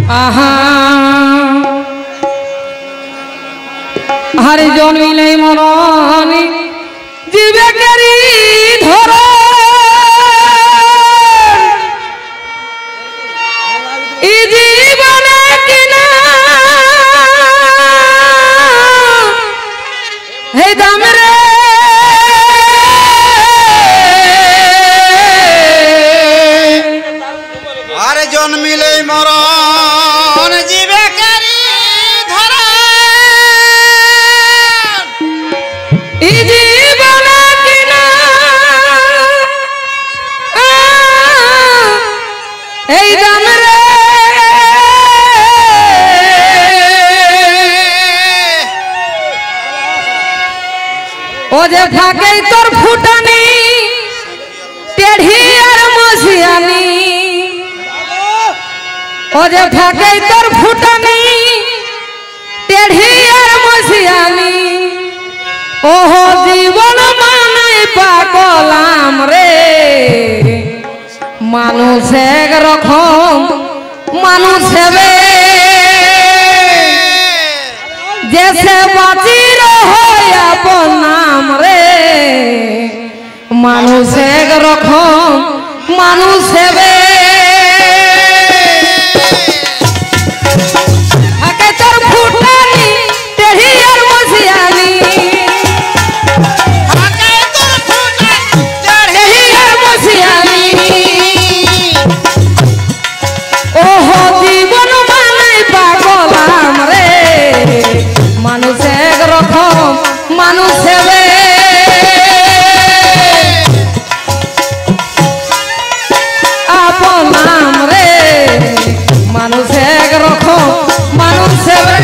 आहा हरि जन मिले मरनी जीवे करी धर जीवन किना हे दाम रे हरि जन मिले मरन जीवे करी धर जीवन किना हे दाम रे ओ जे फाके तोर फुटानी टेढ़ी और मसियानी ओ जे फाके तोर फुटानी टेढ़ी और मसियानी ओहो जीवन माने पागलाम रे मानुष एक रकम मानुष हेबे जैसे बाची रहो अपन नाम रे मानुष एक रकम मानुष हेबे आके तोर फुटानी टेढ़ी और मसियानी आके तोर फुटानी टेढ़ी और मसियानी ओहो जीवन माने पागलाम रे मानुष एक रकम मानुष हेबे आपन नाम रे मानुष एक रकम मानुष हेबे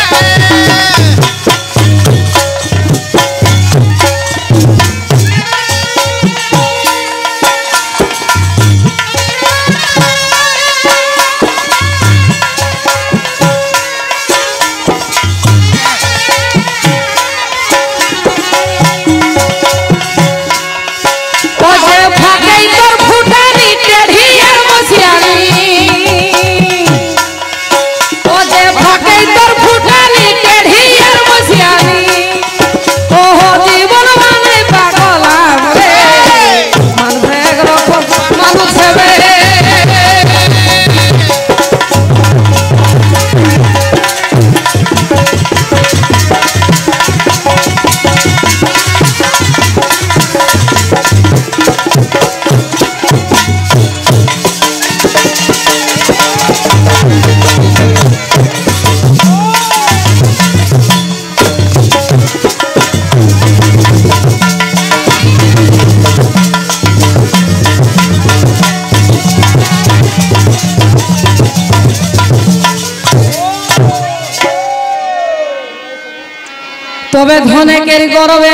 तबे धने केर गरबे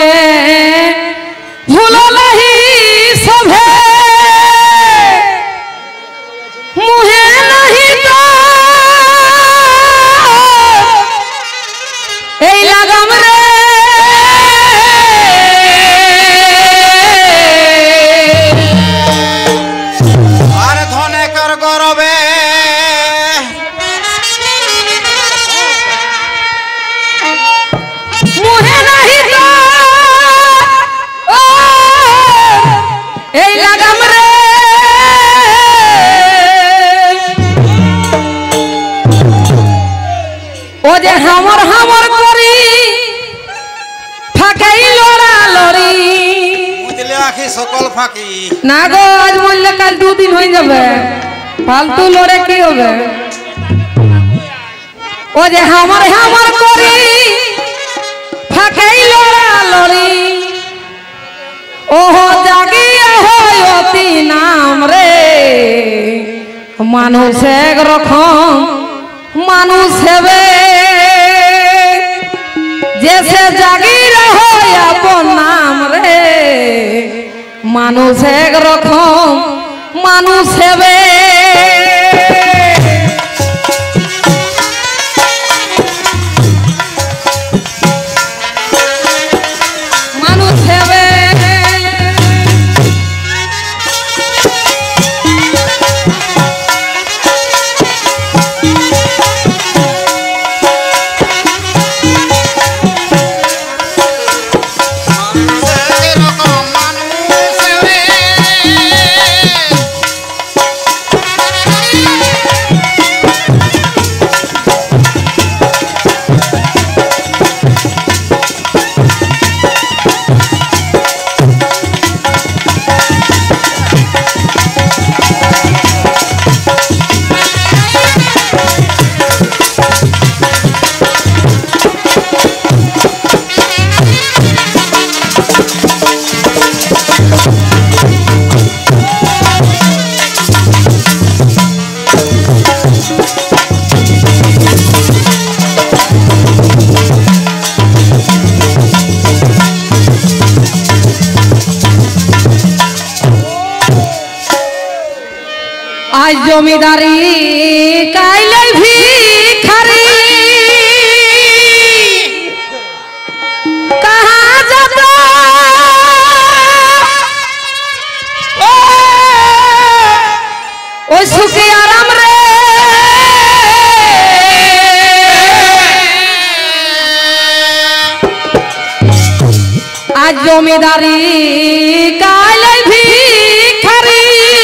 भूललहि सभे मुहे नहीं तो এই লাগাম রে আর ধনে কর গরবে मुहे नहीं तो এই লাগাম রে ও যে হামর হামর করি ফাঁকাই লড়া লড়ি বুঝলে আখি সকল ফাঁকি না গো আজ বললে কাল দুদিন হয়ে যাবে ফালতু লড়ে কি হবে ও যে হামর হামর করি ফাঁকাই লড়া লড়ি ওহো জাগিয়া হয় অতি নাম রে মানুষ এক রকম মানুষ হেবে जैसे जागी रहो अपन नाम रे मानुष एक रकम मानुष हेबे मानुष हेबे জমিদারি কাইলে ভিখারি কাহা যাত ওই সুখে আরাম রে আজ জমিদারি কাইলে ভিখারি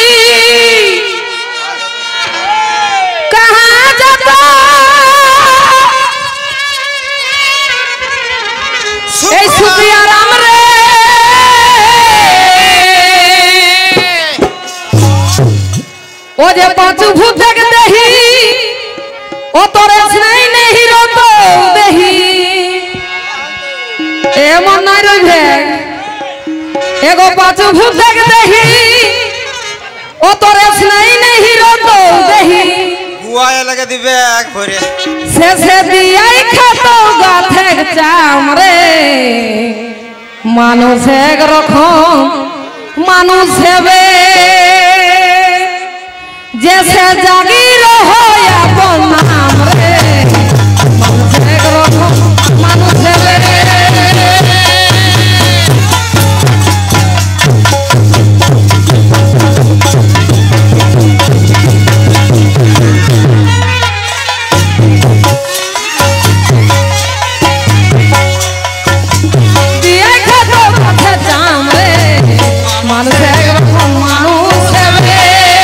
কাহা যাত এই সুখে আরাম রে ও যে পাঁচু ভূত দেহি ও তোরে স্নেহ নেহি রত দেহি এমন নাই রইবে এগো পাঁচু ভূত দেহি ও তোরে স্নেহ নেহি রত দেহি গুয়ায় লাগে দিবে এক ভরে শেষে দিয়াই খাত গাথে চাম রে মানুষ এক রকম মানুষ হেবে जैसे जागीर हो अपन नाम रे मानुष एक रकम मानुष हेबे दिया खातो कथे जाम रे मानुष एक रकम मानुष हेबे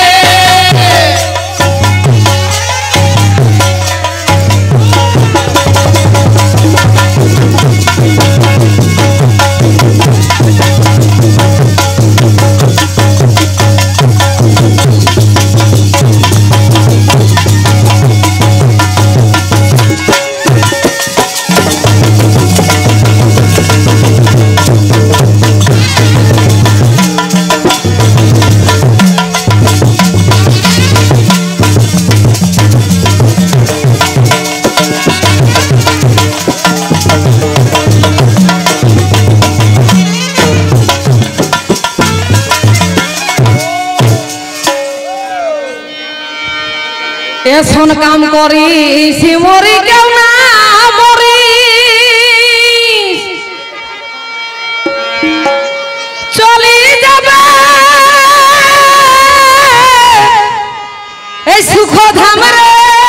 এসন কাম করি সিমরি কেউ না মরি চলি যাবে এই সুখ ধাম রে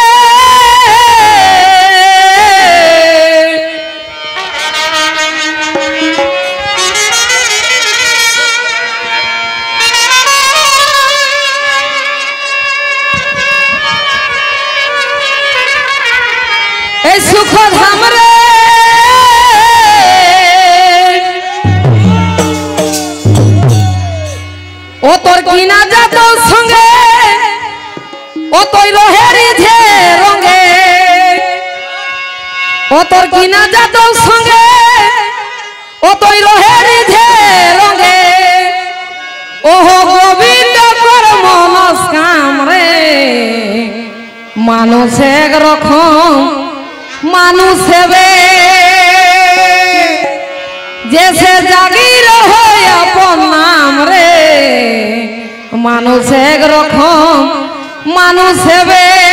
এই সুখ ধাম রে ও তোর কিনা যাত সঙ্গে ও তোর রহেরি ধে রঙে ও তোর কিনা যাত সঙ্গে ও তোর রহেরি ধে রঙে ওহো গোবিন্দ কর মনস কাম রে মানুষ এক রকম মানুষ হেবে जैसे जागीर हो अपन नाम रे মানুষ এক রকম মানুষ হেবে।